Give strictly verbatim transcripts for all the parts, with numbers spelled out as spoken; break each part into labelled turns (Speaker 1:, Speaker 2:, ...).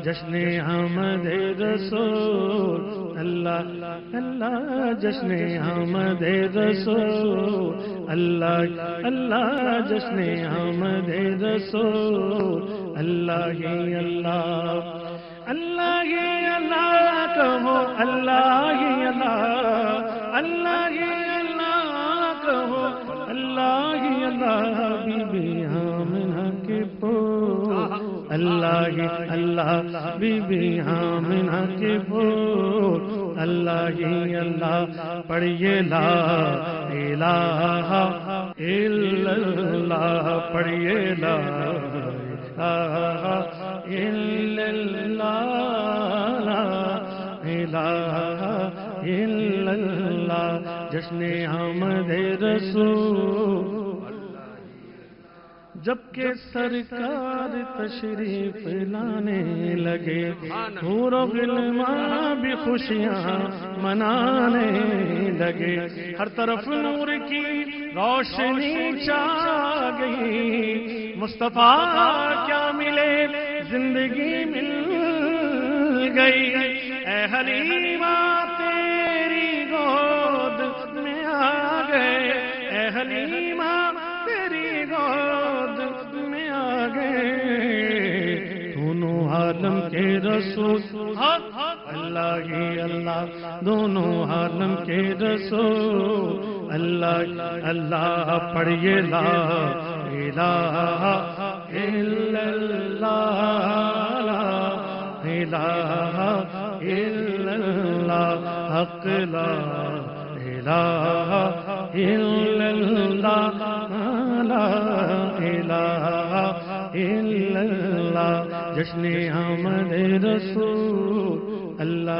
Speaker 1: جشن آمد رسول اللہ اللہ جشن آمد رسول اللہ اللہ جشن آمد رسول اللہ ہی اللہ اللہ ہی اللہ کہو اللہ ہی اللہ اللہ ہی اللہ کہو اللہ ہی اللہ بی بی آمنہ کے پھول اللہ ہی اللہ بی بی آمنہ کے پھول اللہ ہی اللہ پڑھیے لا الہ الا اللہ پڑھیے لا الہ الا اللہ لا الہ الا اللہ جشن آمد رسول جبکہ سرکار تشریف لانے لگے حور و غلمان بھی خوشیاں منانے لگے ہر طرف نور کی روشنی چھا گئی مصطفیٰ کیا ملے زندگی مل گئی اے حلیمہ تیری گود میں آ گئے اے حلیمہ تیری گود میں آ گئے دونوں عالم کے رسول اللہ ہی اللہ دونوں عالم کے رسول اللہ اللہ پڑھیے لا الہ الا اللہ لا الہ الا اللہ حق لا الہ الا اللہ لا الہ الا اللہ جشن آمد رسول اللہ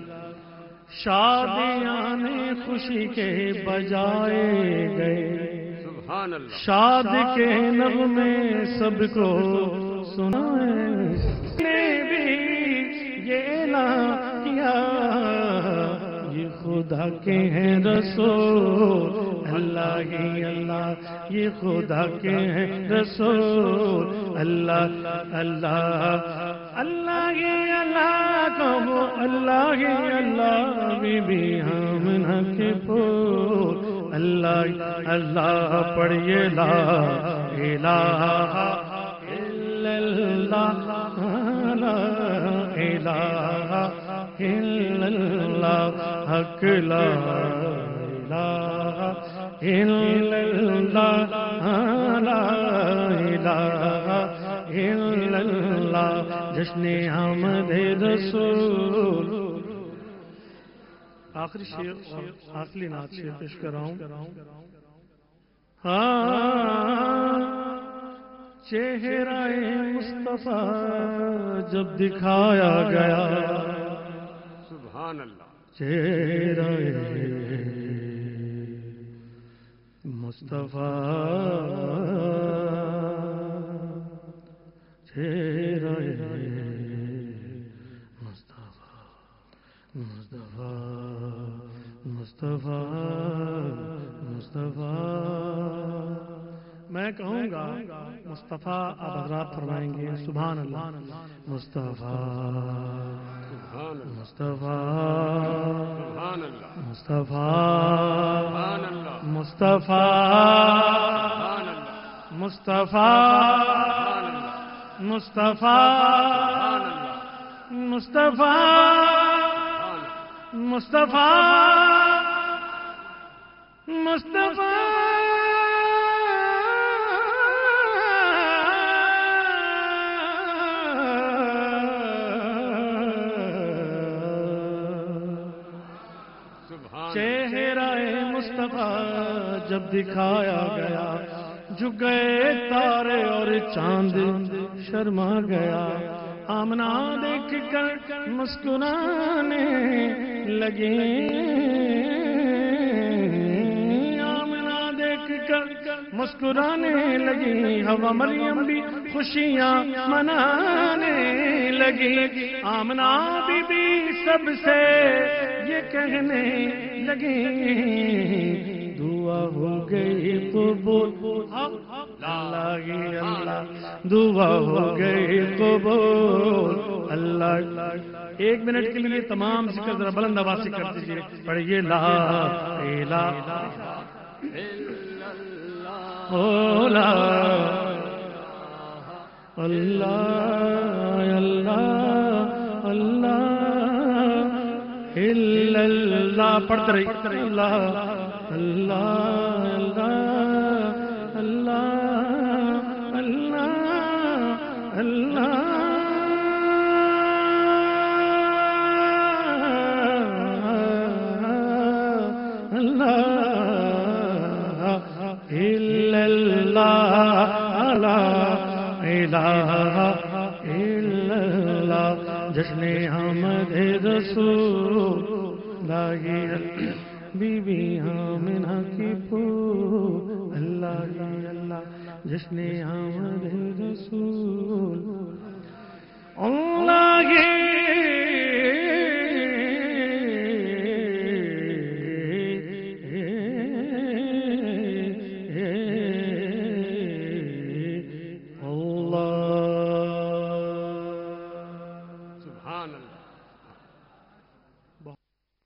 Speaker 1: شادیاں خوشی کے بجائے گئے شاد کے نغمے سب کو سنائے نے بھی یہ نہ کیا یہ خدا کے ہیں رسول اللہ ہی اللہ یہ خدا کے ہیں رسول اللہ اللہ اللہ ہی اللہ کہو اللہ ہی اللہ بی بی آمنہ کے پھول اللہ اللہ پڑھیے لا الہ الا اللہ لا الہ الا اللہ حق لا الہ الا اللہ لا الہ الا اللہ جشن آمد رسول آخری شعر اور آخری نعت شعر پیش کر رہا ہوں ہاں چہرہ مصطفیٰ جب دکھایا گیا
Speaker 2: سبحان اللہ
Speaker 1: چہرہ مصطفیٰ چہرہ مصطفیٰ مصطفیٰ مصطفیٰ مصطفیٰ میں کہوں گا مصطفیٰ آپ حضرات فرمائیں گے سبحان اللہ مصطفیٰ مصطفیٰ مصطفیٰ مصطفیٰ مصطفیٰ مصطفیٰ مصطفیٰ مصطفیٰ مصطفیٰ چہرہ مصطفیٰ جب دکھایا گیا جھک گئے تارے اور چاند شرما گیا آمنہ دیکھ کر مسکرانے لگے آمنہ دیکھ کر مسکرانے لگی ہوا مریم بھی خوشیاں منانے لگی آمنہ بی بی سب سے یہ کہنے لگی دعا ہو گئی قبول اللہ اللہ دعا ہو گئی قبول اللہ ایک منٹ کے لیے تمام ذکر ذرا بلند آواز سے کر دیجیے. پڑھیے لا الہ او لا اللہ اللہ اللہ الا اللہ. پڑھتے رہیے اللہ اللہ اللہ اللہ اللہ الا اللہ لا الہ الا اللہ. جشن آمد رسول لائی بی بی آمنہ کی پھول اللہ اللہ. جشن آمد رسول اللہ